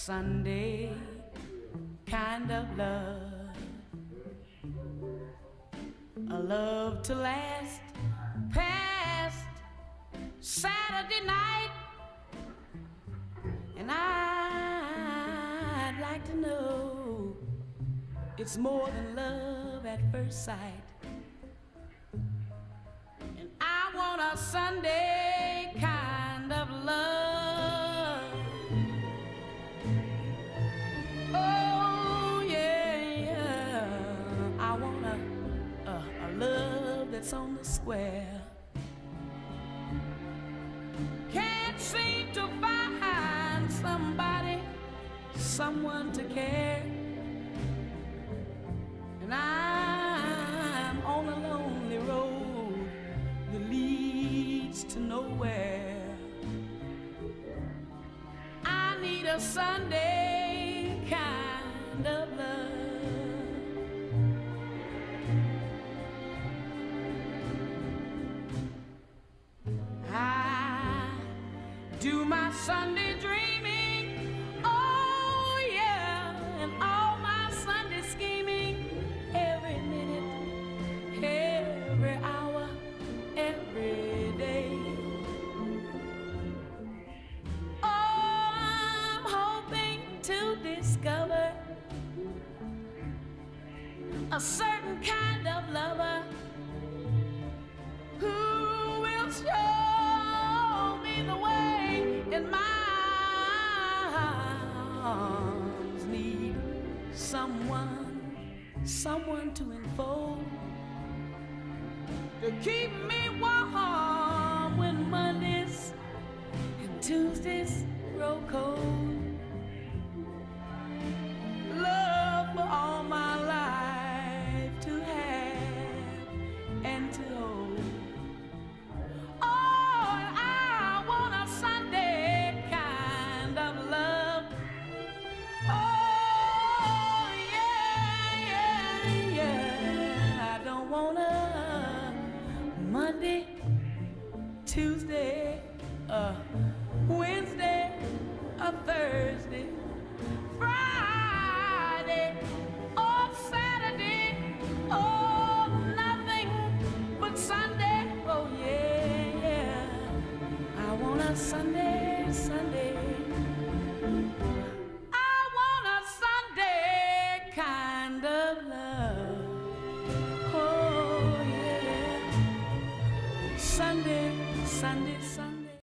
Sunday kind of love, a love to last past Saturday night. And I'd like to know it's more than love at first sight. And I want a Sunday kind of love. Oh yeah, yeah. I want a love that's on the square. Can't seem to find somebody, someone to care. And I'm on a lonely road that leads to nowhere. I need a Sunday kind of love. I do my Sunday dreaming, oh yeah, and all my Sunday scheming, every minute, every hour, every day. Oh, I'm hoping to discover a certain kind of lover who will show me the way, and my arms need someone to enfold, to keep me warm when Mondays and Tuesdays grow cold. Love for all my life to have and to hold. Oh, and I want a Sunday kind of love. Oh, yeah, yeah, yeah. I don't want a Monday, Tuesday, Wednesday, a Thursday, Friday, or Saturday, oh, nothing but Sunday. Oh, yeah, yeah. I want a Sunday, Sunday. I want a Sunday kind of love. Oh, yeah. Sunday, Sunday, Sunday.